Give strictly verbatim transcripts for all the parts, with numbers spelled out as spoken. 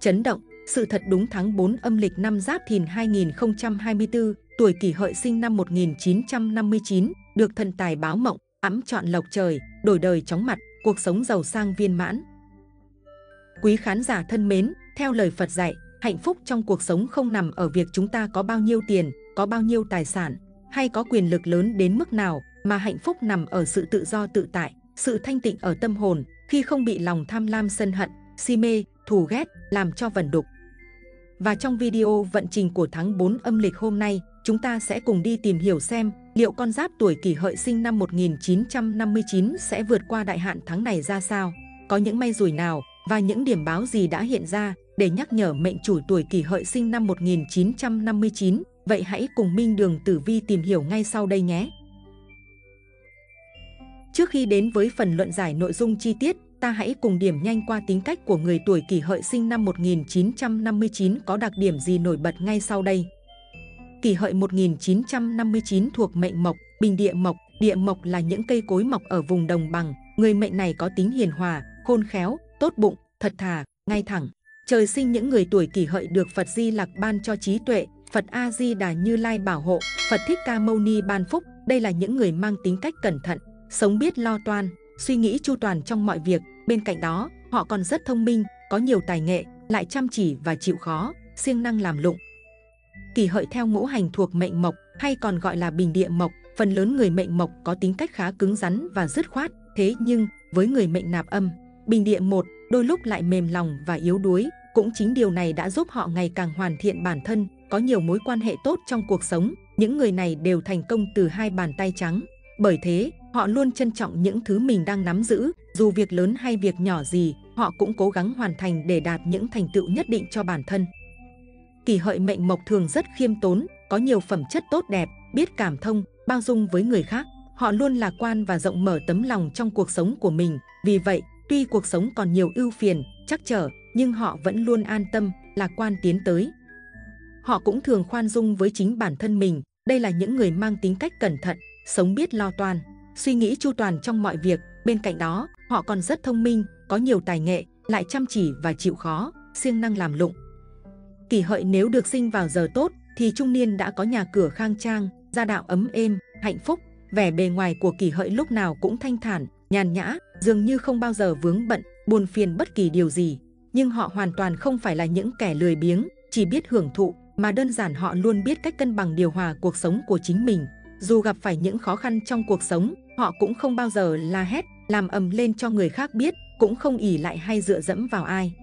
Chấn động, sự thật đúng tháng tư âm lịch năm Giáp Thìn hai nghìn không trăm hai mươi tư, tuổi Kỷ Hợi sinh năm một nghìn chín trăm năm mươi chín, được thần tài báo mộng, ẵm trọn lộc trời, đổi đời chóng mặt, cuộc sống giàu sang viên mãn. Quý khán giả thân mến, theo lời Phật dạy, hạnh phúc trong cuộc sống không nằm ở việc chúng ta có bao nhiêu tiền, có bao nhiêu tài sản, hay có quyền lực lớn đến mức nào, mà hạnh phúc nằm ở sự tự do tự tại, sự thanh tịnh ở tâm hồn, khi không bị lòng tham lam sân hận, si mê, thù ghét, làm cho vẩn đục. Và trong video vận trình của tháng tư âm lịch hôm nay, chúng ta sẽ cùng đi tìm hiểu xem liệu con giáp tuổi Kỷ Hợi sinh năm một nghìn chín trăm năm mươi chín sẽ vượt qua đại hạn tháng này ra sao, có những may rủi nào và những điểm báo gì đã hiện ra để nhắc nhở mệnh chủ tuổi Kỷ Hợi sinh năm một nghìn chín trăm năm mươi chín. Vậy hãy cùng Minh Đường Tử Vi tìm hiểu ngay sau đây nhé. Trước khi đến với phần luận giải nội dung chi tiết, ta hãy cùng điểm nhanh qua tính cách của người tuổi Kỷ Hợi sinh năm một nghìn chín trăm năm mươi chín có đặc điểm gì nổi bật ngay sau đây. Kỷ Hợi một nghìn chín trăm năm mươi chín thuộc mệnh mộc, bình địa mộc. Địa mộc là những cây cối mọc ở vùng đồng bằng. Người mệnh này có tính hiền hòa, khôn khéo, tốt bụng, thật thà, ngay thẳng. Trời sinh những người tuổi Kỷ Hợi được Phật Di Lặc ban cho trí tuệ, Phật A Di Đà Như Lai bảo hộ, Phật Thích Ca Mâu Ni ban phúc. Đây là những người mang tính cách cẩn thận, sống biết lo toan, suy nghĩ chu toàn trong mọi việc. Bên cạnh đó, họ còn rất thông minh, có nhiều tài nghệ, lại chăm chỉ và chịu khó, siêng năng làm lụng. Kỷ Hợi theo ngũ hành thuộc mệnh mộc, hay còn gọi là bình địa mộc. Phần lớn người mệnh mộc có tính cách khá cứng rắn và dứt khoát. Thế nhưng, với người mệnh nạp âm, bình địa một, đôi lúc lại mềm lòng và yếu đuối. Cũng chính điều này đã giúp họ ngày càng hoàn thiện bản thân, có nhiều mối quan hệ tốt trong cuộc sống. Những người này đều thành công từ hai bàn tay trắng. Bởi thế, họ luôn trân trọng những thứ mình đang nắm giữ, dù việc lớn hay việc nhỏ gì, họ cũng cố gắng hoàn thành để đạt những thành tựu nhất định cho bản thân. Kỷ Hợi mệnh mộc thường rất khiêm tốn, có nhiều phẩm chất tốt đẹp, biết cảm thông, bao dung với người khác. Họ luôn lạc quan và rộng mở tấm lòng trong cuộc sống của mình. Vì vậy, tuy cuộc sống còn nhiều ưu phiền, trắc trở, nhưng họ vẫn luôn an tâm, lạc quan tiến tới. Họ cũng thường khoan dung với chính bản thân mình. Đây là những người mang tính cách cẩn thận, sống biết lo toan, suy nghĩ chu toàn trong mọi việc. Bên cạnh đó, họ còn rất thông minh, có nhiều tài nghệ, lại chăm chỉ và chịu khó, siêng năng làm lụng. Kỷ Hợi nếu được sinh vào giờ tốt thì trung niên đã có nhà cửa khang trang, gia đạo ấm êm, hạnh phúc. Vẻ bề ngoài của Kỷ Hợi lúc nào cũng thanh thản, nhàn nhã, dường như không bao giờ vướng bận, buồn phiền bất kỳ điều gì. Nhưng họ hoàn toàn không phải là những kẻ lười biếng, chỉ biết hưởng thụ, mà đơn giản họ luôn biết cách cân bằng điều hòa cuộc sống của chính mình. Dù gặp phải những khó khăn trong cuộc sống, họ cũng không bao giờ la hét, làm ầm lên cho người khác biết, cũng không ỷ lại hay dựa dẫm vào ai.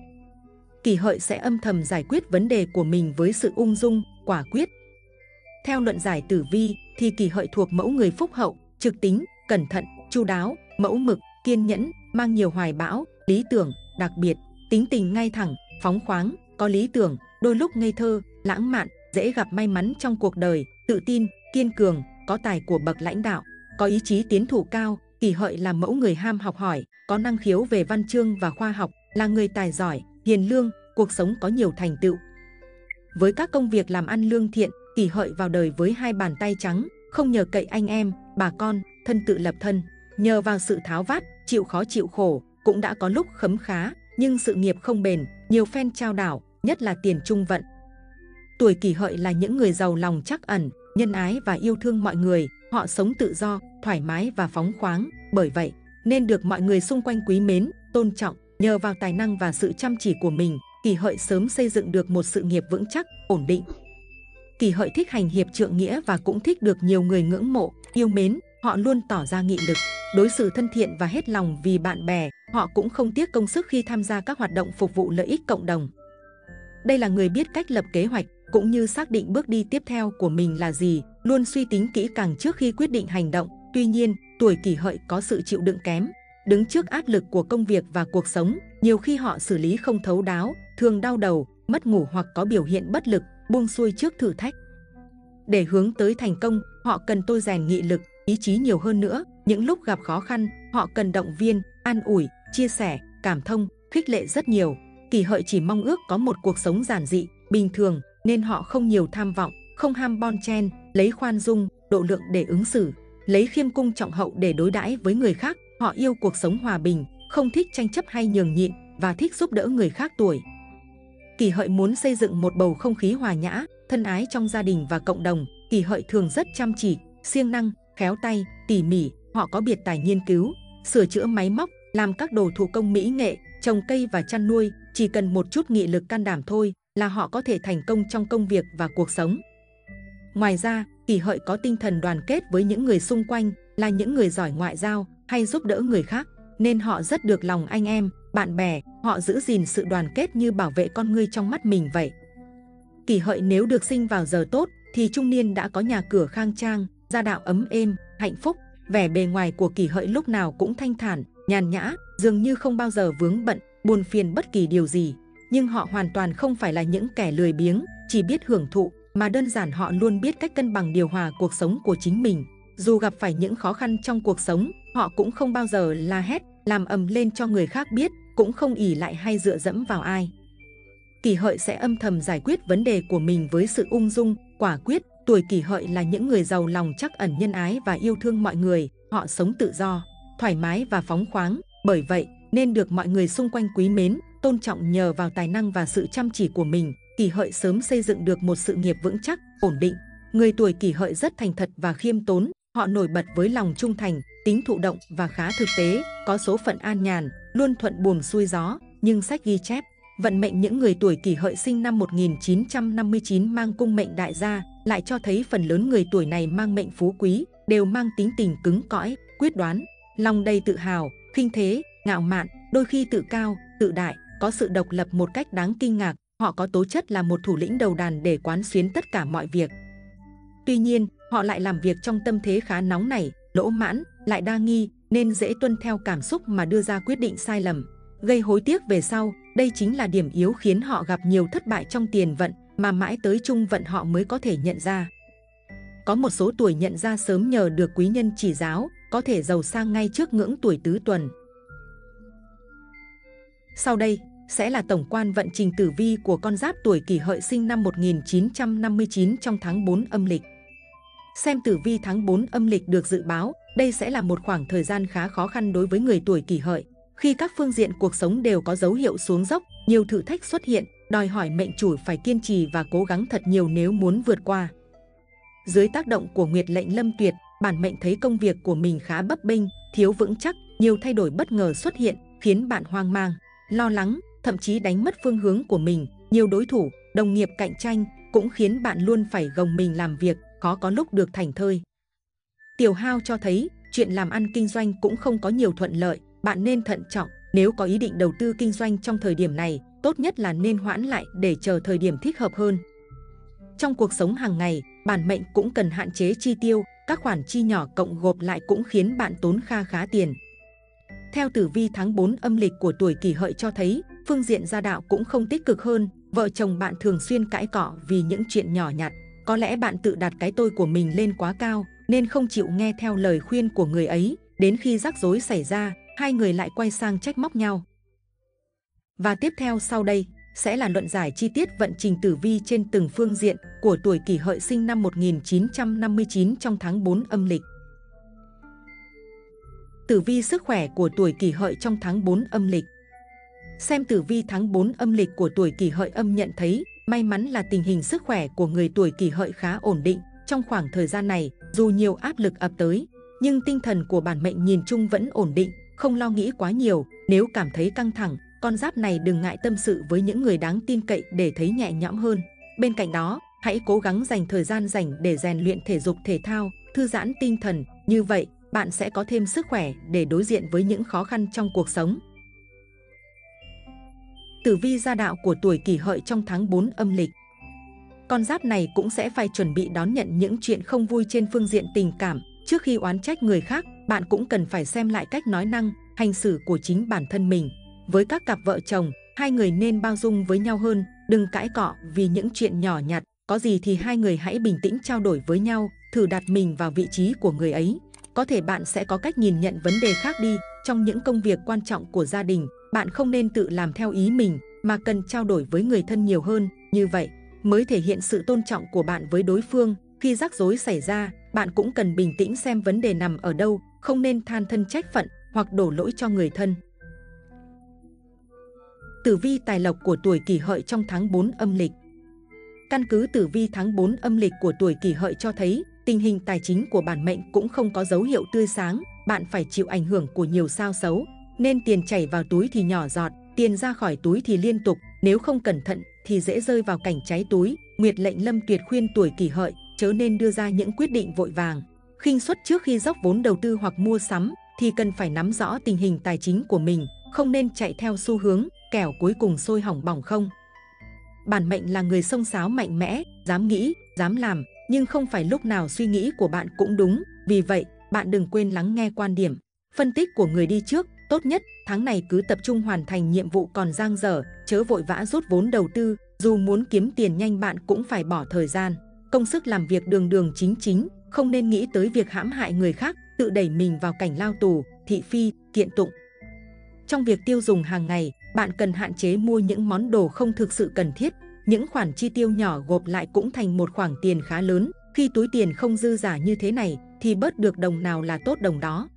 Kỷ Hợi sẽ âm thầm giải quyết vấn đề của mình với sự ung dung, quả quyết. Theo luận giải tử vi thì Kỷ Hợi thuộc mẫu người phúc hậu, trực tính, cẩn thận, chu đáo, mẫu mực, kiên nhẫn, mang nhiều hoài bão, lý tưởng, đặc biệt, tính tình ngay thẳng, phóng khoáng, có lý tưởng, đôi lúc ngây thơ, lãng mạn, dễ gặp may mắn trong cuộc đời, tự tin, kiên cường, có tài của bậc lãnh đạo, có ý chí tiến thủ cao. Kỷ Hợi là mẫu người ham học hỏi, có năng khiếu về văn chương và khoa học, là người tài giỏi, hiền lương, cuộc sống có nhiều thành tựu. Với các công việc làm ăn lương thiện, Kỷ Hợi vào đời với hai bàn tay trắng, không nhờ cậy anh em, bà con, thân tự lập thân. Nhờ vào sự tháo vát, chịu khó chịu khổ, cũng đã có lúc khấm khá, nhưng sự nghiệp không bền, nhiều phen trao đảo, nhất là tiền trung vận. Tuổi Kỷ Hợi là những người giàu lòng trắc ẩn, nhân ái và yêu thương mọi người. Họ sống tự do, thoải mái và phóng khoáng. Bởi vậy, nên được mọi người xung quanh quý mến, tôn trọng. Nhờ vào tài năng và sự chăm chỉ của mình, Kỷ Hợi sớm xây dựng được một sự nghiệp vững chắc, ổn định. Kỷ Hợi thích hành hiệp trượng nghĩa và cũng thích được nhiều người ngưỡng mộ, yêu mến. Họ luôn tỏ ra nghị lực, đối xử thân thiện và hết lòng vì bạn bè. Họ cũng không tiếc công sức khi tham gia các hoạt động phục vụ lợi ích cộng đồng. Đây là người biết cách lập kế hoạch, cũng như xác định bước đi tiếp theo của mình là gì, luôn suy tính kỹ càng trước khi quyết định hành động. Tuy nhiên, tuổi Kỷ Hợi có sự chịu đựng kém. Đứng trước áp lực của công việc và cuộc sống, nhiều khi họ xử lý không thấu đáo, thường đau đầu, mất ngủ hoặc có biểu hiện bất lực, buông xuôi trước thử thách. Để hướng tới thành công, họ cần tôi rèn nghị lực, ý chí nhiều hơn nữa. Những lúc gặp khó khăn, họ cần động viên, an ủi, chia sẻ, cảm thông, khích lệ rất nhiều. Kỷ Hợi chỉ mong ước có một cuộc sống giản dị, bình thường, nên họ không nhiều tham vọng, không ham bon chen, lấy khoan dung, độ lượng để ứng xử, lấy khiêm cung trọng hậu để đối đãi với người khác. Họ yêu cuộc sống hòa bình, không thích tranh chấp hay nhường nhịn và thích giúp đỡ người khác tuổi. Kỷ Hợi muốn xây dựng một bầu không khí hòa nhã, thân ái trong gia đình và cộng đồng. Kỷ Hợi thường rất chăm chỉ, siêng năng, khéo tay, tỉ mỉ. Họ có biệt tài nghiên cứu, sửa chữa máy móc, làm các đồ thủ công mỹ nghệ, trồng cây và chăn nuôi. Chỉ cần một chút nghị lực can đảm thôi là họ có thể thành công trong công việc và cuộc sống. Ngoài ra, Kỷ Hợi có tinh thần đoàn kết với những người xung quanh, là những người giỏi ngoại giao hay giúp đỡ người khác, nên họ rất được lòng anh em, bạn bè. Họ giữ gìn sự đoàn kết như bảo vệ con ngươi trong mắt mình vậy. Kỷ Hợi nếu được sinh vào giờ tốt thì trung niên đã có nhà cửa khang trang, gia đạo ấm êm, hạnh phúc. Vẻ bề ngoài của Kỷ Hợi lúc nào cũng thanh thản, nhàn nhã, dường như không bao giờ vướng bận, buồn phiền bất kỳ điều gì. Nhưng họ hoàn toàn không phải là những kẻ lười biếng, chỉ biết hưởng thụ, mà đơn giản họ luôn biết cách cân bằng điều hòa cuộc sống của chính mình. Dù gặp phải những khó khăn trong cuộc sống, họ cũng không bao giờ la hét, làm ầm lên cho người khác biết, cũng không ỷ lại hay dựa dẫm vào ai. Kỷ Hợi sẽ âm thầm giải quyết vấn đề của mình với sự ung dung, quả quyết. Tuổi Kỷ Hợi là những người giàu lòng trắc ẩn, nhân ái và yêu thương mọi người. Họ sống tự do, thoải mái và phóng khoáng. Bởi vậy, nên được mọi người xung quanh quý mến, tôn trọng nhờ vào tài năng và sự chăm chỉ của mình. Kỷ Hợi sớm xây dựng được một sự nghiệp vững chắc, ổn định. Người tuổi Kỷ Hợi rất thành thật và khiêm tốn. Họ nổi bật với lòng trung thành, tính thụ động và khá thực tế, có số phận an nhàn, luôn thuận buồm xuôi gió. Nhưng sách ghi chép, vận mệnh những người tuổi Kỷ Hợi sinh năm một nghìn chín trăm năm mươi chín mang cung mệnh đại gia, lại cho thấy phần lớn người tuổi này mang mệnh phú quý, đều mang tính tình cứng cõi, quyết đoán, lòng đầy tự hào, khinh thế, ngạo mạn, đôi khi tự cao, tự đại, có sự độc lập một cách đáng kinh ngạc. Họ có tố chất là một thủ lĩnh đầu đàn để quán xuyến tất cả mọi việc. Tuy nhiên, họ lại làm việc trong tâm thế khá nóng nảy, lỗ mãn, lại đa nghi, nên dễ tuân theo cảm xúc mà đưa ra quyết định sai lầm, gây hối tiếc về sau. Đây chính là điểm yếu khiến họ gặp nhiều thất bại trong tiền vận, mà mãi tới trung vận họ mới có thể nhận ra. Có một số tuổi nhận ra sớm nhờ được quý nhân chỉ giáo, có thể giàu sang ngay trước ngưỡng tuổi tứ tuần. Sau đây sẽ là tổng quan vận trình tử vi của con giáp tuổi Kỷ Hợi sinh năm một nghìn chín trăm năm mươi chín trong tháng bốn âm lịch. Xem tử vi tháng bốn âm lịch được dự báo, đây sẽ là một khoảng thời gian khá khó khăn đối với người tuổi Kỷ Hợi, khi các phương diện cuộc sống đều có dấu hiệu xuống dốc, nhiều thử thách xuất hiện, đòi hỏi mệnh chủ phải kiên trì và cố gắng thật nhiều nếu muốn vượt qua. Dưới tác động của nguyệt lệnh lâm tuyệt, bản mệnh thấy công việc của mình khá bấp bênh, thiếu vững chắc, nhiều thay đổi bất ngờ xuất hiện, khiến bạn hoang mang, lo lắng, thậm chí đánh mất phương hướng của mình. Nhiều đối thủ, đồng nghiệp cạnh tranh cũng khiến bạn luôn phải gồng mình làm việc, khó có lúc được thảnh thơi. Tiểu hao cho thấy chuyện làm ăn kinh doanh cũng không có nhiều thuận lợi, bạn nên thận trọng. Nếu có ý định đầu tư kinh doanh trong thời điểm này, tốt nhất là nên hoãn lại để chờ thời điểm thích hợp hơn. Trong cuộc sống hàng ngày, bản mệnh cũng cần hạn chế chi tiêu, các khoản chi nhỏ cộng gộp lại cũng khiến bạn tốn kha khá tiền. Theo tử vi tháng bốn âm lịch của tuổi Kỷ Hợi cho thấy, phương diện gia đạo cũng không tích cực hơn, vợ chồng bạn thường xuyên cãi cọ vì những chuyện nhỏ nhặt. Có lẽ bạn tự đặt cái tôi của mình lên quá cao, nên không chịu nghe theo lời khuyên của người ấy, đến khi rắc rối xảy ra, hai người lại quay sang trách móc nhau. Và tiếp theo sau đây sẽ là luận giải chi tiết vận trình tử vi trên từng phương diện của tuổi Kỷ Hợi sinh năm một nghìn chín trăm năm mươi chín trong tháng bốn âm lịch. Tử vi sức khỏe của tuổi Kỷ Hợi trong tháng bốn âm lịch. Xem tử vi tháng bốn âm lịch của tuổi Kỷ Hợi âm nhận thấy, may mắn là tình hình sức khỏe của người tuổi Kỷ Hợi khá ổn định. Trong khoảng thời gian này, dù nhiều áp lực ập tới, nhưng tinh thần của bản mệnh nhìn chung vẫn ổn định, không lo nghĩ quá nhiều. Nếu cảm thấy căng thẳng, con giáp này đừng ngại tâm sự với những người đáng tin cậy để thấy nhẹ nhõm hơn. Bên cạnh đó, hãy cố gắng dành thời gian rảnh để rèn luyện thể dục thể thao, thư giãn tinh thần. Như vậy, bạn sẽ có thêm sức khỏe để đối diện với những khó khăn trong cuộc sống. Tử vi gia đạo của tuổi Kỷ Hợi trong tháng bốn âm lịch. Con giáp này cũng sẽ phải chuẩn bị đón nhận những chuyện không vui trên phương diện tình cảm. Trước khi oán trách người khác, bạn cũng cần phải xem lại cách nói năng, hành xử của chính bản thân mình. Với các cặp vợ chồng, hai người nên bao dung với nhau hơn, đừng cãi cọ vì những chuyện nhỏ nhặt. Có gì thì hai người hãy bình tĩnh trao đổi với nhau, thử đặt mình vào vị trí của người ấy. Có thể bạn sẽ có cách nhìn nhận vấn đề khác đi. Trong những công việc quan trọng của gia đình, bạn không nên tự làm theo ý mình, mà cần trao đổi với người thân nhiều hơn. Như vậy mới thể hiện sự tôn trọng của bạn với đối phương. Khi rắc rối xảy ra, bạn cũng cần bình tĩnh xem vấn đề nằm ở đâu, không nên than thân trách phận hoặc đổ lỗi cho người thân. Tử vi tài lộc của tuổi Kỷ Hợi trong tháng bốn âm lịch. Căn cứ tử vi tháng bốn âm lịch của tuổi Kỷ Hợi cho thấy, tình hình tài chính của bản mệnh cũng không có dấu hiệu tươi sáng, bạn phải chịu ảnh hưởng của nhiều sao xấu, nên tiền chảy vào túi thì nhỏ giọt, tiền ra khỏi túi thì liên tục, nếu không cẩn thận thì dễ rơi vào cảnh cháy túi. Nguyệt lệnh Lâm Tuyệt khuyên tuổi Kỷ Hợi chớ nên đưa ra những quyết định vội vàng, khinh suất trước khi dốc vốn đầu tư hoặc mua sắm, thì cần phải nắm rõ tình hình tài chính của mình, không nên chạy theo xu hướng, kẻo cuối cùng sôi hỏng bỏng không. Bản mệnh là người xông xáo mạnh mẽ, dám nghĩ, dám làm, nhưng không phải lúc nào suy nghĩ của bạn cũng đúng. Vì vậy, bạn đừng quên lắng nghe quan điểm, phân tích của người đi trước. Tốt nhất, tháng này cứ tập trung hoàn thành nhiệm vụ còn dang dở, chớ vội vã rút vốn đầu tư. Dù muốn kiếm tiền nhanh, bạn cũng phải bỏ thời gian, công sức làm việc đường đường chính chính, không nên nghĩ tới việc hãm hại người khác, tự đẩy mình vào cảnh lao tù, thị phi, kiện tụng. Trong việc tiêu dùng hàng ngày, bạn cần hạn chế mua những món đồ không thực sự cần thiết. Những khoản chi tiêu nhỏ gộp lại cũng thành một khoản tiền khá lớn. Khi túi tiền không dư giả như thế này, thì bớt được đồng nào là tốt đồng đó.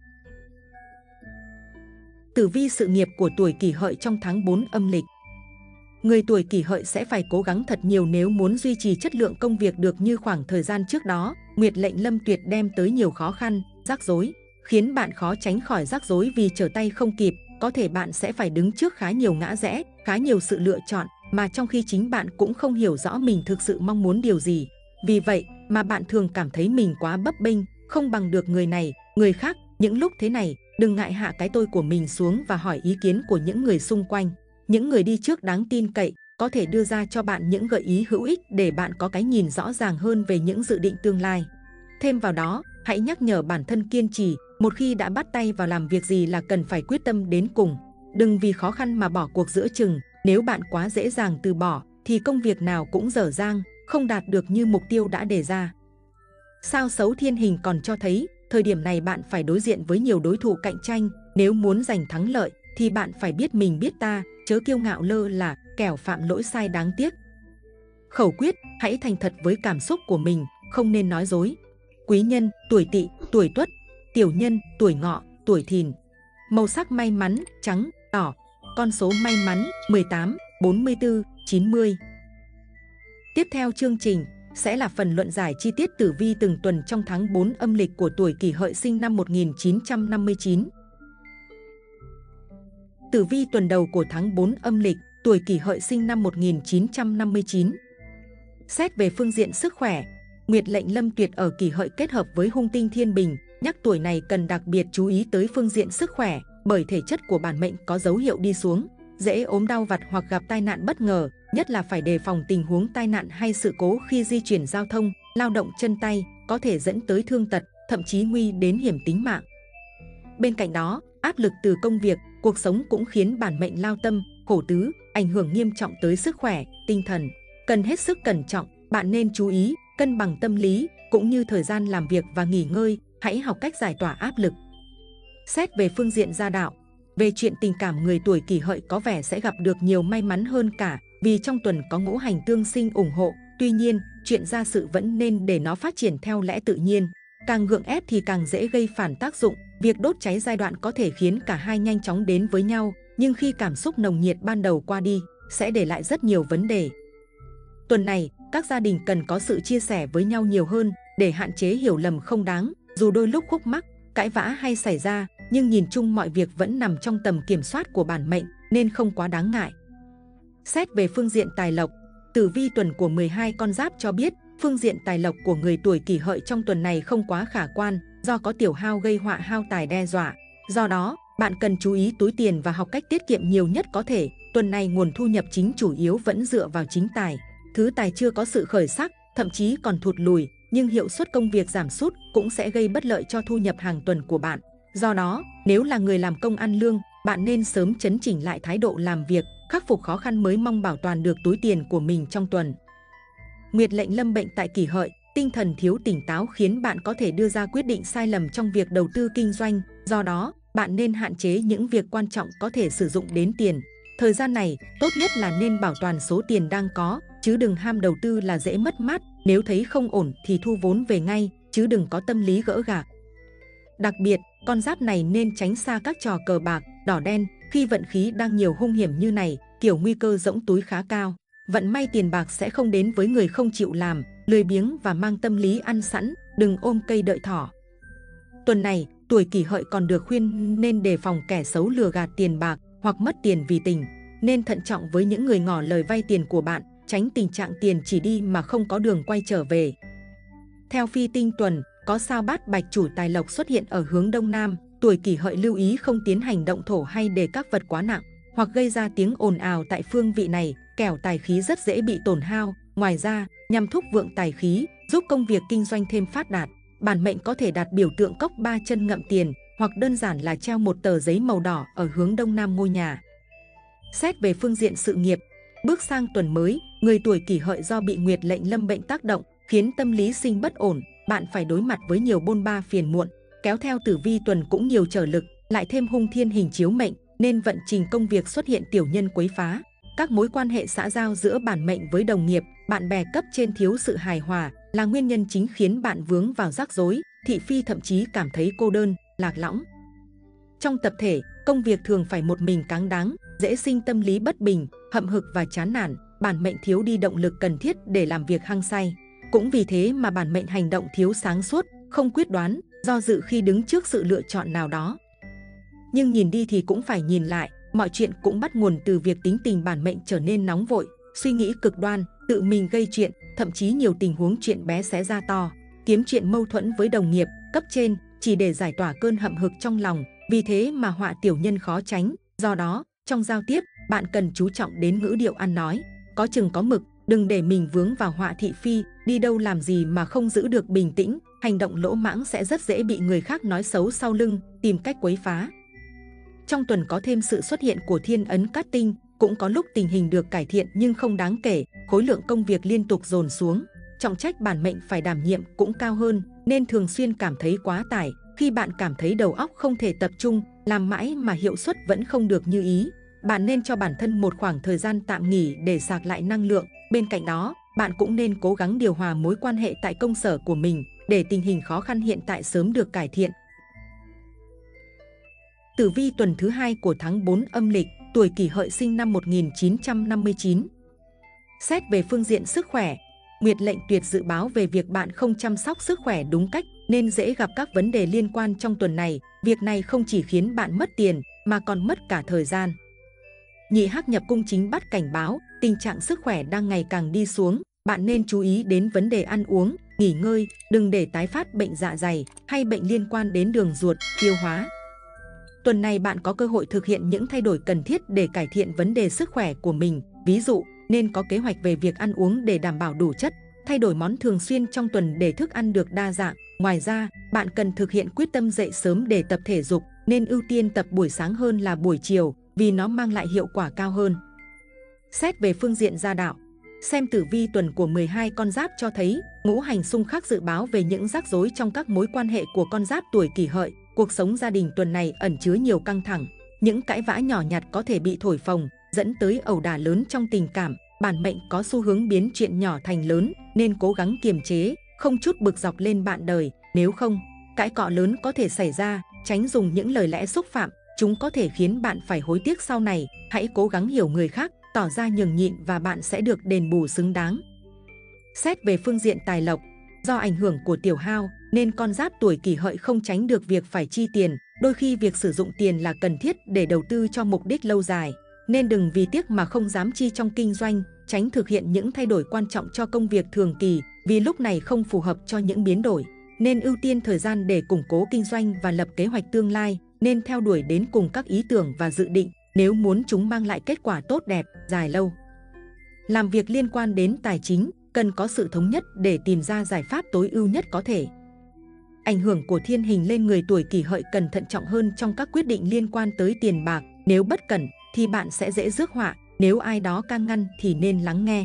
Tử vi sự nghiệp của tuổi Kỷ Hợi trong tháng bốn âm lịch. Người tuổi Kỷ Hợi sẽ phải cố gắng thật nhiều nếu muốn duy trì chất lượng công việc được như khoảng thời gian trước đó. Nguyệt lệnh Lâm Tuyệt đem tới nhiều khó khăn, rắc rối, khiến bạn khó tránh khỏi rắc rối vì trở tay không kịp. Có thể bạn sẽ phải đứng trước khá nhiều ngã rẽ, khá nhiều sự lựa chọn, mà trong khi chính bạn cũng không hiểu rõ mình thực sự mong muốn điều gì. Vì vậy mà bạn thường cảm thấy mình quá bấp bênh, không bằng được người này, người khác. Những lúc thế này, đừng ngại hạ cái tôi của mình xuống và hỏi ý kiến của những người xung quanh. Những người đi trước đáng tin cậy có thể đưa ra cho bạn những gợi ý hữu ích để bạn có cái nhìn rõ ràng hơn về những dự định tương lai. Thêm vào đó, hãy nhắc nhở bản thân kiên trì. Một khi đã bắt tay vào làm việc gì là cần phải quyết tâm đến cùng. Đừng vì khó khăn mà bỏ cuộc giữa chừng. Nếu bạn quá dễ dàng từ bỏ thì công việc nào cũng dở dang, không đạt được như mục tiêu đã đề ra. Sao xấu thiên hình còn cho thấy, thời điểm này bạn phải đối diện với nhiều đối thủ cạnh tranh. Nếu muốn giành thắng lợi thì bạn phải biết mình biết ta, chớ kiêu ngạo lơ là, kẻo phạm lỗi sai đáng tiếc. Khẩu quyết, hãy thành thật với cảm xúc của mình, không nên nói dối. Quý nhân, tuổi Tỵ, tuổi Tuất. Tiểu nhân, tuổi Ngọ, tuổi Thìn. Màu sắc may mắn, trắng, đỏ. Con số may mắn, mười tám, bốn mươi tư, chín mươi. Tiếp theo chương trình sẽ là phần luận giải chi tiết tử vi từng tuần trong tháng bốn âm lịch của tuổi Kỷ Hợi sinh năm một nghìn chín trăm năm mươi chín. Tử vi tuần đầu của tháng bốn âm lịch, tuổi Kỷ Hợi sinh năm một nghìn chín trăm năm mươi chín. Xét về phương diện sức khỏe, Nguyệt lệnh Lâm Tuyệt ở Kỷ Hợi kết hợp với hung tinh Thiên Bình, nhắc tuổi này cần đặc biệt chú ý tới phương diện sức khỏe, bởi thể chất của bản mệnh có dấu hiệu đi xuống, dễ ốm đau vặt hoặc gặp tai nạn bất ngờ, nhất là phải đề phòng tình huống tai nạn hay sự cố khi di chuyển giao thông, lao động chân tay, có thể dẫn tới thương tật, thậm chí nguy đến hiểm tính mạng. Bên cạnh đó, áp lực từ công việc, cuộc sống cũng khiến bản mệnh lao tâm, khổ tứ, ảnh hưởng nghiêm trọng tới sức khỏe, tinh thần. Cần hết sức cẩn trọng, bạn nên chú ý, cân bằng tâm lý, cũng như thời gian làm việc và nghỉ ngơi, hãy học cách giải tỏa áp lực. Xét về phương diện gia đạo, về chuyện tình cảm, người tuổi Kỷ Hợi có vẻ sẽ gặp được nhiều may mắn hơn cả, vì trong tuần có ngũ hành tương sinh ủng hộ. Tuy nhiên, chuyện gia sự vẫn nên để nó phát triển theo lẽ tự nhiên. Càng gượng ép thì càng dễ gây phản tác dụng. Việc đốt cháy giai đoạn có thể khiến cả hai nhanh chóng đến với nhau, nhưng khi cảm xúc nồng nhiệt ban đầu qua đi, sẽ để lại rất nhiều vấn đề. Tuần này, các gia đình cần có sự chia sẻ với nhau nhiều hơn để hạn chế hiểu lầm không đáng. Dù đôi lúc khúc mắc, cãi vã hay xảy ra, nhưng nhìn chung mọi việc vẫn nằm trong tầm kiểm soát của bản mệnh, nên không quá đáng ngại. Xét về phương diện tài lộc, tử vi tuần của mười hai con giáp cho biết, phương diện tài lộc của người tuổi Kỷ Hợi trong tuần này không quá khả quan, do có tiểu hao gây họa hao tài đe dọa. Do đó, bạn cần chú ý túi tiền và học cách tiết kiệm nhiều nhất có thể. Tuần này nguồn thu nhập chính chủ yếu vẫn dựa vào chính tài. Thứ tài chưa có sự khởi sắc, thậm chí còn thụt lùi, nhưng hiệu suất công việc giảm sút cũng sẽ gây bất lợi cho thu nhập hàng tuần của bạn. Do đó, nếu là người làm công ăn lương, bạn nên sớm chấn chỉnh lại thái độ làm việc, khắc phục khó khăn mới mong bảo toàn được túi tiền của mình trong tuần. Nguyệt lệnh Lâm bệnh tại Kỷ Hợi, tinh thần thiếu tỉnh táo khiến bạn có thể đưa ra quyết định sai lầm trong việc đầu tư kinh doanh. Do đó, bạn nên hạn chế những việc quan trọng có thể sử dụng đến tiền. Thời gian này, tốt nhất là nên bảo toàn số tiền đang có, chứ đừng ham đầu tư là dễ mất mát. Nếu thấy không ổn thì thu vốn về ngay, chứ đừng có tâm lý gỡ gạc. Đặc biệt, con giáp này nên tránh xa các trò cờ bạc, đỏ đen. Khi vận khí đang nhiều hung hiểm như này, kiểu nguy cơ rỗng túi khá cao. Vận may tiền bạc sẽ không đến với người không chịu làm, lười biếng và mang tâm lý ăn sẵn, đừng ôm cây đợi thỏ. Tuần này, tuổi Kỷ Hợi còn được khuyên nên đề phòng kẻ xấu lừa gạt tiền bạc hoặc mất tiền vì tình. Nên thận trọng với những người ngỏ lời vay tiền của bạn, tránh tình trạng tiền chỉ đi mà không có đường quay trở về. Theo phi tinh tuần, có sao bát bạch chủ tài lộc xuất hiện ở hướng đông nam, tuổi Kỷ Hợi lưu ý không tiến hành động thổ hay để các vật quá nặng hoặc gây ra tiếng ồn ào tại phương vị này, kẻo tài khí rất dễ bị tổn hao. Ngoài ra, nhằm thúc vượng tài khí, giúp công việc kinh doanh thêm phát đạt, bản mệnh có thể đặt biểu tượng cốc ba chân ngậm tiền hoặc đơn giản là treo một tờ giấy màu đỏ ở hướng đông nam ngôi nhà. Xét về phương diện sự nghiệp, bước sang tuần mới, người tuổi Kỷ Hợi do bị nguyệt lệnh lâm bệnh tác động, khiến tâm lý sinh bất ổn, bạn phải đối mặt với nhiều bôn ba phiền muộn, kéo theo tử vi tuần cũng nhiều trở lực, lại thêm hung thiên hình chiếu mệnh, nên vận trình công việc xuất hiện tiểu nhân quấy phá. Các mối quan hệ xã giao giữa bản mệnh với đồng nghiệp, bạn bè cấp trên thiếu sự hài hòa là nguyên nhân chính khiến bạn vướng vào rắc rối, thị phi thậm chí cảm thấy cô đơn, lạc lõng. Trong tập thể, công việc thường phải một mình cáng đáng, dễ sinh tâm lý bất bình, hậm hực và chán nản, bản mệnh thiếu đi động lực cần thiết để làm việc hăng say. Cũng vì thế mà bản mệnh hành động thiếu sáng suốt, không quyết đoán, do dự khi đứng trước sự lựa chọn nào đó. Nhưng nhìn đi thì cũng phải nhìn lại, mọi chuyện cũng bắt nguồn từ việc tính tình bản mệnh trở nên nóng vội, suy nghĩ cực đoan, tự mình gây chuyện, thậm chí nhiều tình huống chuyện bé xé ra to, kiếm chuyện mâu thuẫn với đồng nghiệp, cấp trên, chỉ để giải tỏa cơn hậm hực trong lòng, vì thế mà họa tiểu nhân khó tránh. Do đó, trong giao tiếp, bạn cần chú trọng đến ngữ điệu ăn nói, có chừng có mực, đừng để mình vướng vào họa thị phi, đi đâu làm gì mà không giữ được bình tĩnh, hành động lỗ mãng sẽ rất dễ bị người khác nói xấu sau lưng, tìm cách quấy phá. Trong tuần có thêm sự xuất hiện của thiên ấn cát tinh, cũng có lúc tình hình được cải thiện nhưng không đáng kể, khối lượng công việc liên tục dồn xuống, trọng trách bản mệnh phải đảm nhiệm cũng cao hơn, nên thường xuyên cảm thấy quá tải. Khi bạn cảm thấy đầu óc không thể tập trung, làm mãi mà hiệu suất vẫn không được như ý, bạn nên cho bản thân một khoảng thời gian tạm nghỉ để sạc lại năng lượng. Bên cạnh đó, bạn cũng nên cố gắng điều hòa mối quan hệ tại công sở của mình để tình hình khó khăn hiện tại sớm được cải thiện. Tử vi tuần thứ hai của tháng tư âm lịch, tuổi Kỷ Hợi sinh năm một nghìn chín trăm năm mươi chín. Xét về phương diện sức khỏe, nguyệt lệnh tuyệt dự báo về việc bạn không chăm sóc sức khỏe đúng cách nên dễ gặp các vấn đề liên quan trong tuần này. Việc này không chỉ khiến bạn mất tiền mà còn mất cả thời gian. Nhị hắc nhập cung chính bắt cảnh báo tình trạng sức khỏe đang ngày càng đi xuống. Bạn nên chú ý đến vấn đề ăn uống, nghỉ ngơi, đừng để tái phát bệnh dạ dày hay bệnh liên quan đến đường ruột, tiêu hóa. Tuần này bạn có cơ hội thực hiện những thay đổi cần thiết để cải thiện vấn đề sức khỏe của mình. Ví dụ, nên có kế hoạch về việc ăn uống để đảm bảo đủ chất, thay đổi món thường xuyên trong tuần để thức ăn được đa dạng. Ngoài ra, bạn cần thực hiện quyết tâm dậy sớm để tập thể dục, nên ưu tiên tập buổi sáng hơn là buổi chiều vì nó mang lại hiệu quả cao hơn. Xét về phương diện gia đạo, xem tử vi tuần của mười hai con giáp cho thấy ngũ hành xung khắc dự báo về những rắc rối trong các mối quan hệ của con giáp tuổi Kỷ Hợi. Cuộc sống gia đình tuần này ẩn chứa nhiều căng thẳng, những cãi vã nhỏ nhặt có thể bị thổi phồng, dẫn tới ẩu đả lớn trong tình cảm. Bản mệnh có xu hướng biến chuyện nhỏ thành lớn, nên cố gắng kiềm chế, không chút bực dọc lên bạn đời, nếu không, cãi cọ lớn có thể xảy ra. Tránh dùng những lời lẽ xúc phạm, chúng có thể khiến bạn phải hối tiếc sau này. Hãy cố gắng hiểu người khác, tỏ ra nhường nhịn và bạn sẽ được đền bù xứng đáng. Xét về phương diện tài lộc, do ảnh hưởng của tiểu hao nên con giáp tuổi Kỷ Hợi không tránh được việc phải chi tiền. Đôi khi việc sử dụng tiền là cần thiết để đầu tư cho mục đích lâu dài, nên đừng vì tiếc mà không dám chi trong kinh doanh. Tránh thực hiện những thay đổi quan trọng cho công việc thường kỳ, vì lúc này không phù hợp cho những biến đổi. Nên ưu tiên thời gian để củng cố kinh doanh và lập kế hoạch tương lai. Nên theo đuổi đến cùng các ý tưởng và dự định nếu muốn chúng mang lại kết quả tốt đẹp, dài lâu. Làm việc liên quan đến tài chính, cần có sự thống nhất để tìm ra giải pháp tối ưu nhất có thể. Ảnh hưởng của thiên hình lên người tuổi Kỷ Hợi cần thận trọng hơn trong các quyết định liên quan tới tiền bạc. Nếu bất cẩn thì bạn sẽ dễ rước họa, nếu ai đó can ngăn thì nên lắng nghe.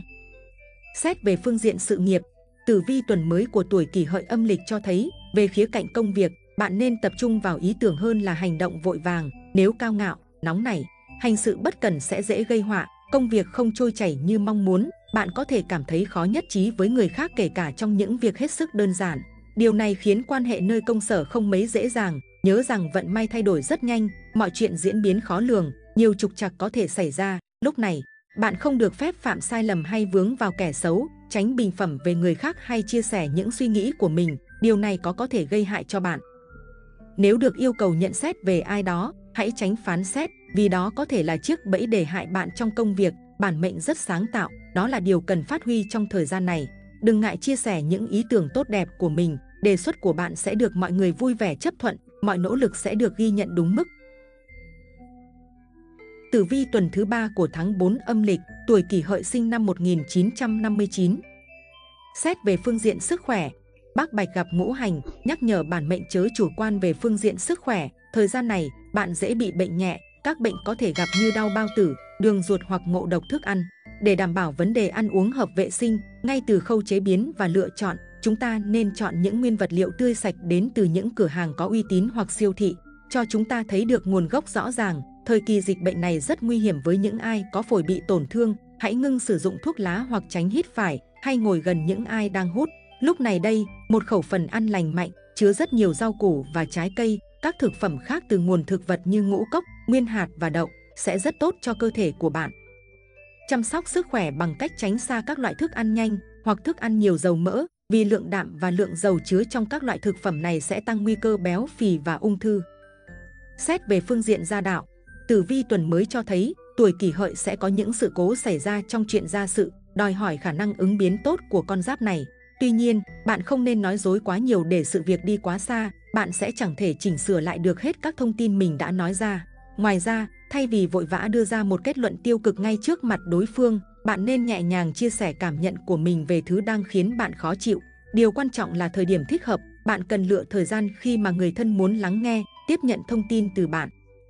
Xét về phương diện sự nghiệp, tử vi tuần mới của tuổi Kỷ Hợi âm lịch cho thấy về khía cạnh công việc, bạn nên tập trung vào ý tưởng hơn là hành động vội vàng. Nếu cao ngạo, nóng nảy, hành sự bất cẩn sẽ dễ gây họa, công việc không trôi chảy như mong muốn. Bạn có thể cảm thấy khó nhất trí với người khác kể cả trong những việc hết sức đơn giản. Điều này khiến quan hệ nơi công sở không mấy dễ dàng. Nhớ rằng vận may thay đổi rất nhanh, mọi chuyện diễn biến khó lường, nhiều trục trặc có thể xảy ra. lúc này, bạn không được phép phạm sai lầm hay vướng vào kẻ xấu, tránh bình phẩm về người khác hay chia sẻ những suy nghĩ của mình, điều này có có thể gây hại cho bạn. Nếu được yêu cầu nhận xét về ai đó, hãy tránh phán xét, vì đó có thể là chiếc bẫy để hại bạn trong công việc. Bản mệnh rất sáng tạo, đó là điều cần phát huy trong thời gian này. Đừng ngại chia sẻ những ý tưởng tốt đẹp của mình, đề xuất của bạn sẽ được mọi người vui vẻ chấp thuận, mọi nỗ lực sẽ được ghi nhận đúng mức. Tử vi tuần thứ ba của tháng tư âm lịch, tuổi Kỷ Hợi sinh năm một nghìn chín trăm năm mươi chín. Xét về phương diện sức khỏe, Bác Bạch gặp ngũ hành, nhắc nhở bản mệnh chớ chủ quan về phương diện sức khỏe. Thời gian này, bạn dễ bị bệnh nhẹ, các bệnh có thể gặp như đau bao tử, đường ruột hoặc ngộ độc thức ăn. Để đảm bảo vấn đề ăn uống hợp vệ sinh, ngay từ khâu chế biến và lựa chọn, chúng ta nên chọn những nguyên vật liệu tươi sạch đến từ những cửa hàng có uy tín hoặc siêu thị, cho chúng ta thấy được nguồn gốc rõ ràng. Thời kỳ dịch bệnh này rất nguy hiểm với những ai có phổi bị tổn thương, hãy ngưng sử dụng thuốc lá hoặc tránh hít phải hay ngồi gần những ai đang hút. Lúc này đây, một khẩu phần ăn lành mạnh, chứa rất nhiều rau củ và trái cây, các thực phẩm khác từ nguồn thực vật như ngũ cốc, nguyên hạt và đậu sẽ rất tốt cho cơ thể của bạn. Chăm sóc sức khỏe bằng cách tránh xa các loại thức ăn nhanh hoặc thức ăn nhiều dầu mỡ, vì lượng đạm và lượng dầu chứa trong các loại thực phẩm này sẽ tăng nguy cơ béo phì và ung thư. Xét về phương diện gia đạo, tử vi tuần mới cho thấy tuổi Kỷ Hợi sẽ có những sự cố xảy ra trong chuyện gia sự, đòi hỏi khả năng ứng biến tốt của con giáp này. Tuy nhiên, bạn không nên nói dối quá nhiều để sự việc đi quá xa, bạn sẽ chẳng thể chỉnh sửa lại được hết các thông tin mình đã nói ra. Ngoài ra, thay vì vội vã đưa ra một kết luận tiêu cực ngay trước mặt đối phương, bạn nên nhẹ nhàng chia sẻ cảm nhận của mình về thứ đang khiến bạn khó chịu. Điều quan trọng là thời điểm thích hợp, bạn cần lựa thời gian khi mà người thân muốn lắng nghe, tiếp nhận thông tin từ bạn.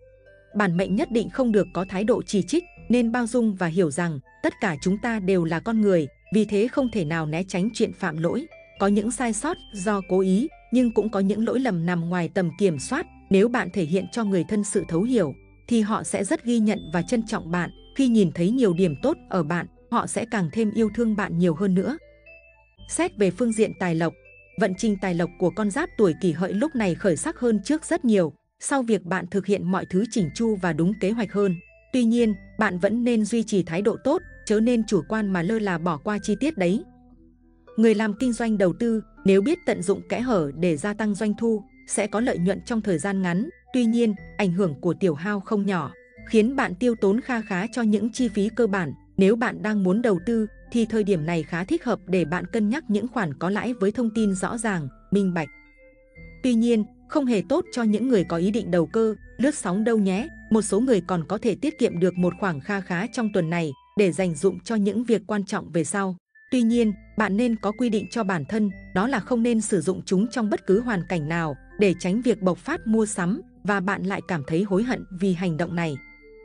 Bản mệnh nhất định không được có thái độ chỉ trích, nên bao dung và hiểu rằng tất cả chúng ta đều là con người, vì thế không thể nào né tránh chuyện phạm lỗi. Có những sai sót do cố ý, nhưng cũng có những lỗi lầm nằm ngoài tầm kiểm soát. Nếu bạn thể hiện cho người thân sự thấu hiểu, thì họ sẽ rất ghi nhận và trân trọng bạn. Khi nhìn thấy nhiều điểm tốt ở bạn, họ sẽ càng thêm yêu thương bạn nhiều hơn nữa. Xét về phương diện tài lộc, vận trình tài lộc của con giáp tuổi Kỷ Hợi lúc này khởi sắc hơn trước rất nhiều, sau việc bạn thực hiện mọi thứ chỉnh chu và đúng kế hoạch hơn. Tuy nhiên, bạn vẫn nên duy trì thái độ tốt, chớ nên chủ quan mà lơ là bỏ qua chi tiết đấy. Người làm kinh doanh đầu tư, nếu biết tận dụng kẽ hở để gia tăng doanh thu, sẽ có lợi nhuận trong thời gian ngắn. Tuy nhiên, ảnh hưởng của tiểu hao không nhỏ, khiến bạn tiêu tốn kha khá cho những chi phí cơ bản. Nếu bạn đang muốn đầu tư, thì thời điểm này khá thích hợp để bạn cân nhắc những khoản có lãi với thông tin rõ ràng, minh bạch. Tuy nhiên, không hề tốt cho những người có ý định đầu cơ, lướt sóng đâu nhé. Một số người còn có thể tiết kiệm được một khoản kha khá trong tuần này để dành dụm cho những việc quan trọng về sau. Tuy nhiên, bạn nên có quy định cho bản thân, đó là không nên sử dụng chúng trong bất cứ hoàn cảnh nào để tránh việc bộc phát mua sắm và bạn lại cảm thấy hối hận vì hành động này.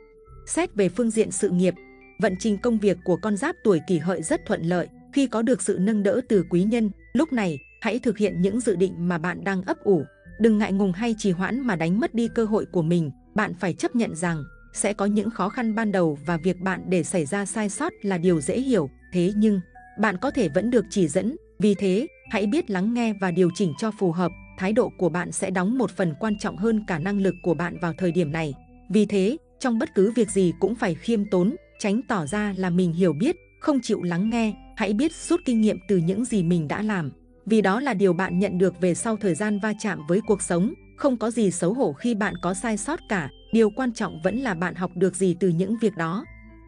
Xét về phương diện sự nghiệp, vận trình công việc của con giáp tuổi Kỷ Hợi rất thuận lợi khi có được sự nâng đỡ từ quý nhân. Lúc này, hãy thực hiện những dự định mà bạn đang ấp ủ. Đừng ngại ngùng hay trì hoãn mà đánh mất đi cơ hội của mình. Bạn phải chấp nhận rằng sẽ có những khó khăn ban đầu và việc bạn để xảy ra sai sót là điều dễ hiểu. Thế nhưng, bạn có thể vẫn được chỉ dẫn. Vì thế, hãy biết lắng nghe và điều chỉnh cho phù hợp. Thái độ của bạn sẽ đóng một phần quan trọng hơn cả năng lực của bạn vào thời điểm này. Vì thế, trong bất cứ việc gì cũng phải khiêm tốn, tránh tỏ ra là mình hiểu biết, không chịu lắng nghe. Hãy biết rút kinh nghiệm từ những gì mình đã làm, vì đó là điều bạn nhận được về sau thời gian va chạm với cuộc sống. Không có gì xấu hổ khi bạn có sai sót cả, điều quan trọng vẫn là bạn học được gì từ những việc đó.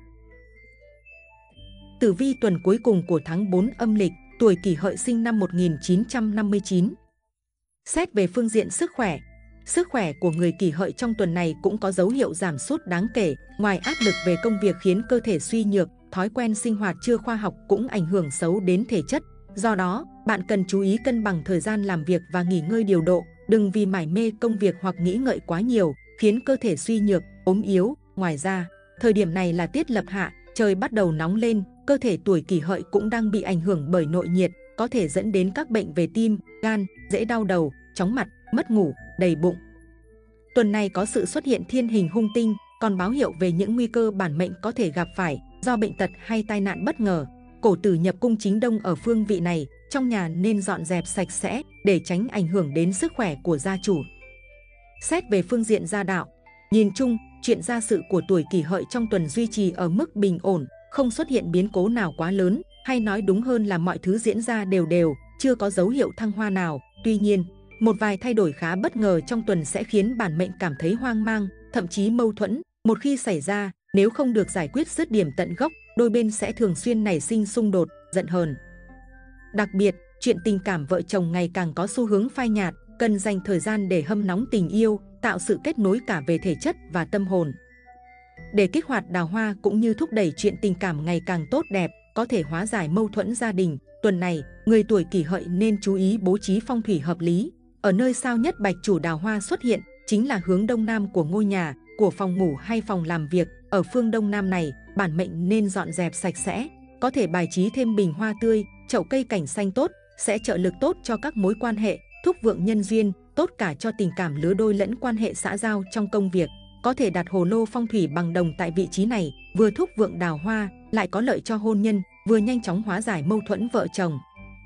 Tử vi tuần cuối cùng của tháng tư âm lịch, tuổi Kỷ Hợi sinh năm một nghìn chín trăm năm mươi chín. Xét về phương diện sức khỏe, sức khỏe của người Kỷ Hợi trong tuần này cũng có dấu hiệu giảm sút đáng kể. Ngoài áp lực về công việc khiến cơ thể suy nhược, thói quen sinh hoạt chưa khoa học cũng ảnh hưởng xấu đến thể chất. Do đó, bạn cần chú ý cân bằng thời gian làm việc và nghỉ ngơi điều độ. Đừng vì mải mê công việc hoặc nghĩ ngợi quá nhiều, khiến cơ thể suy nhược, ốm yếu. Ngoài ra, thời điểm này là tiết lập hạ, trời bắt đầu nóng lên, cơ thể tuổi Kỷ Hợi cũng đang bị ảnh hưởng bởi nội nhiệt, có thể dẫn đến các bệnh về tim, gan, dễ đau đầu, chóng mặt, mất ngủ, đầy bụng. Tuần này có sự xuất hiện thiên hình hung tinh, còn báo hiệu về những nguy cơ bản mệnh có thể gặp phải do bệnh tật hay tai nạn bất ngờ. Cổ tử nhập cung chính đông ở phương vị này, trong nhà nên dọn dẹp sạch sẽ để tránh ảnh hưởng đến sức khỏe của gia chủ. Xét về phương diện gia đạo, nhìn chung, chuyện gia sự của tuổi Kỷ Hợi trong tuần duy trì ở mức bình ổn, không xuất hiện biến cố nào quá lớn, hay nói đúng hơn là mọi thứ diễn ra đều đều, chưa có dấu hiệu thăng hoa nào. Tuy nhiên, một vài thay đổi khá bất ngờ trong tuần sẽ khiến bản mệnh cảm thấy hoang mang, thậm chí mâu thuẫn. Một khi xảy ra, nếu không được giải quyết dứt điểm tận gốc, đôi bên sẽ thường xuyên nảy sinh xung đột, giận hờn. Đặc biệt, chuyện tình cảm vợ chồng ngày càng có xu hướng phai nhạt, cần dành thời gian để hâm nóng tình yêu, tạo sự kết nối cả về thể chất và tâm hồn. Để kích hoạt đào hoa cũng như thúc đẩy chuyện tình cảm ngày càng tốt đẹp, có thể hóa giải mâu thuẫn gia đình, tuần này, người tuổi Kỷ Hợi nên chú ý bố trí phong thủy hợp lý. Ở nơi sao nhất bạch chủ đào hoa xuất hiện, chính là hướng đông nam của ngôi nhà, của phòng ngủ hay phòng làm việc. Ở phương đông nam này, bản mệnh nên dọn dẹp sạch sẽ, có thể bài trí thêm bình hoa tươi, chậu cây cảnh xanh tốt, sẽ trợ lực tốt cho các mối quan hệ, thúc vượng nhân duyên, tốt cả cho tình cảm lứa đôi lẫn quan hệ xã giao trong công việc. Có thể đặt hồ lô phong thủy bằng đồng tại vị trí này, vừa thúc vượng đào hoa, lại có lợi cho hôn nhân, vừa nhanh chóng hóa giải mâu thuẫn vợ chồng.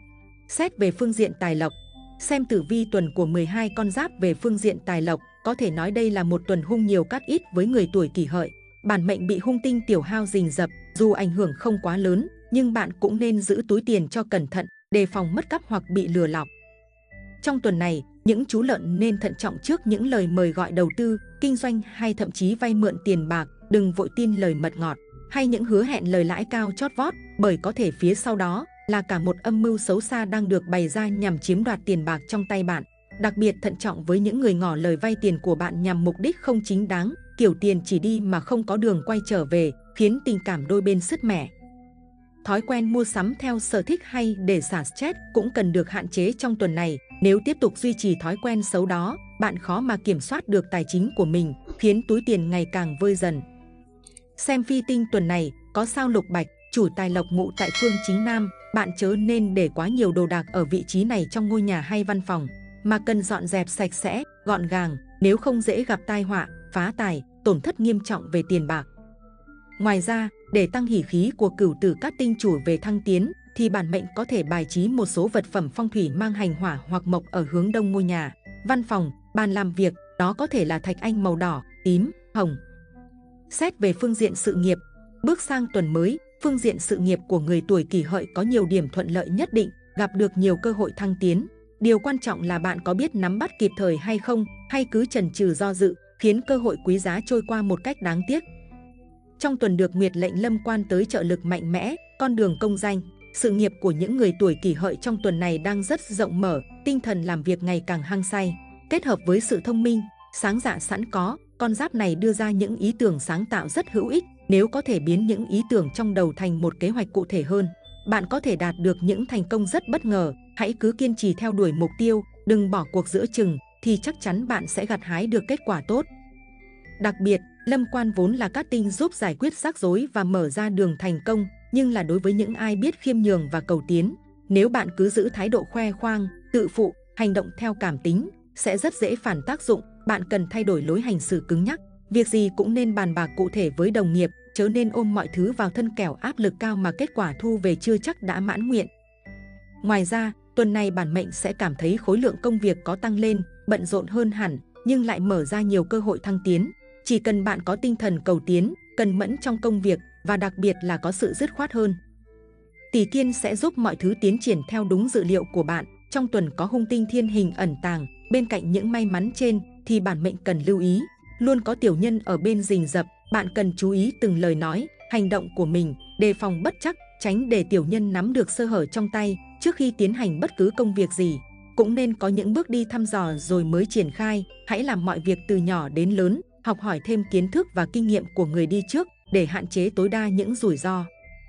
Xét về phương diện tài lộc, xem tử vi tuần của mười hai con giáp về phương diện tài lộc, có thể nói đây là một tuần hung nhiều cát ít với người tuổi Kỷ Hợi. Bản mệnh bị hung tinh tiểu hao rình rập, dù ảnh hưởng không quá lớn, nhưng bạn cũng nên giữ túi tiền cho cẩn thận, đề phòng mất cắp hoặc bị lừa lọc. Trong tuần này, những chú lợn nên thận trọng trước những lời mời gọi đầu tư, kinh doanh hay thậm chí vay mượn tiền bạc, đừng vội tin lời mật ngọt hay những hứa hẹn lời lãi cao chót vót, bởi có thể phía sau đó là cả một âm mưu xấu xa đang được bày ra nhằm chiếm đoạt tiền bạc trong tay bạn. Đặc biệt thận trọng với những người ngỏ lời vay tiền của bạn nhằm mục đích không chính đáng, kiểu tiền chỉ đi mà không có đường quay trở về, khiến tình cảm đôi bên sứt mẻ. Thói quen mua sắm theo sở thích hay để xả stress cũng cần được hạn chế trong tuần này. Nếu tiếp tục duy trì thói quen xấu đó, bạn khó mà kiểm soát được tài chính của mình, khiến túi tiền ngày càng vơi dần. Xem phi tinh tuần này, có sao lục bạch, chủ tài lộc ngụ tại phương chính nam, bạn chớ nên để quá nhiều đồ đạc ở vị trí này trong ngôi nhà hay văn phòng, mà cần dọn dẹp sạch sẽ, gọn gàng, nếu không dễ gặp tai họa, phá tài, tổn thất nghiêm trọng về tiền bạc. Ngoài ra, để tăng hỷ khí của cửu tử các tinh chủ về thăng tiến, thì bản mệnh có thể bài trí một số vật phẩm phong thủy mang hành hỏa hoặc mộc ở hướng đông ngôi nhà, văn phòng, bàn làm việc, đó có thể là thạch anh màu đỏ, tím, hồng. Xét về phương diện sự nghiệp, bước sang tuần mới, phương diện sự nghiệp của người tuổi Kỷ Hợi có nhiều điểm thuận lợi nhất định, gặp được nhiều cơ hội thăng tiến. Điều quan trọng là bạn có biết nắm bắt kịp thời hay không, hay cứ chần chừ do dự, khiến cơ hội quý giá trôi qua một cách đáng tiếc. Trong tuần được Nguyệt lệnh lâm quan tới trợ lực mạnh mẽ, con đường công danh, sự nghiệp của những người tuổi Kỷ Hợi trong tuần này đang rất rộng mở, tinh thần làm việc ngày càng hăng say. Kết hợp với sự thông minh, sáng dạ sẵn có, con giáp này đưa ra những ý tưởng sáng tạo rất hữu ích. Nếu có thể biến những ý tưởng trong đầu thành một kế hoạch cụ thể hơn, bạn có thể đạt được những thành công rất bất ngờ. Hãy cứ kiên trì theo đuổi mục tiêu, đừng bỏ cuộc giữa chừng, thì chắc chắn bạn sẽ gặt hái được kết quả tốt. Đặc biệt, lâm quan vốn là cát tinh giúp giải quyết rắc rối và mở ra đường thành công, nhưng là đối với những ai biết khiêm nhường và cầu tiến. Nếu bạn cứ giữ thái độ khoe khoang, tự phụ, hành động theo cảm tính, sẽ rất dễ phản tác dụng. Bạn cần thay đổi lối hành xử cứng nhắc. Việc gì cũng nên bàn bạc cụ thể với đồng nghiệp, chớ nên ôm mọi thứ vào thân kẻo áp lực cao mà kết quả thu về chưa chắc đã mãn nguyện. Ngoài ra, tuần này bản mệnh sẽ cảm thấy khối lượng công việc có tăng lên, bận rộn hơn hẳn, nhưng lại mở ra nhiều cơ hội thăng tiến. Chỉ cần bạn có tinh thần cầu tiến, cần mẫn trong công việc và đặc biệt là có sự dứt khoát hơn. Tỷ Kiên sẽ giúp mọi thứ tiến triển theo đúng dự liệu của bạn. Trong tuần có hung tinh thiên hình ẩn tàng, bên cạnh những may mắn trên thì bản mệnh cần lưu ý. Luôn có tiểu nhân ở bên rình rập, bạn cần chú ý từng lời nói, hành động của mình, đề phòng bất trắc, tránh để tiểu nhân nắm được sơ hở trong tay. Trước khi tiến hành bất cứ công việc gì, cũng nên có những bước đi thăm dò rồi mới triển khai. Hãy làm mọi việc từ nhỏ đến lớn, học hỏi thêm kiến thức và kinh nghiệm của người đi trước để hạn chế tối đa những rủi ro.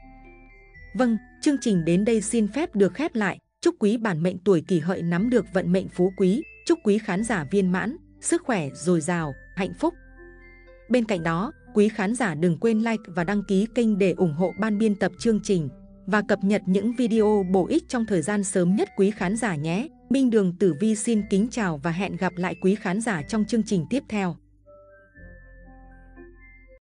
Vâng, chương trình đến đây xin phép được khép lại. Chúc quý bản mệnh tuổi Kỷ Hợi nắm được vận mệnh phú quý, chúc quý khán giả viên mãn, sức khỏe dồi dào, hạnh phúc. Bên cạnh đó, quý khán giả đừng quên like và đăng ký kênh để ủng hộ ban biên tập chương trình và cập nhật những video bổ ích trong thời gian sớm nhất quý khán giả nhé. Minh Đường Tử Vi xin kính chào và hẹn gặp lại quý khán giả trong chương trình tiếp theo.